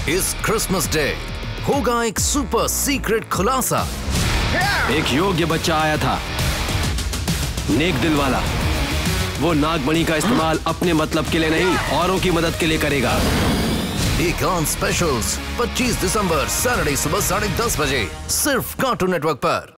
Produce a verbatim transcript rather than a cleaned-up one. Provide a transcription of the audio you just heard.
इस Christmas day होगा एक सुपर सीक्रेट खुलासा। एक योग्य बच्चा आया था, नेक दिल वाला। वो नागमणि का इस्तेमाल अपने मतलब के लिए नहीं, औरों की मदद के लिए करेगा। ईकॉन स्पेशल्स पच्चीस दिसंबर सैटरडे सुबह साढ़े दस बजे सिर्फ कार्टून नेटवर्क पर।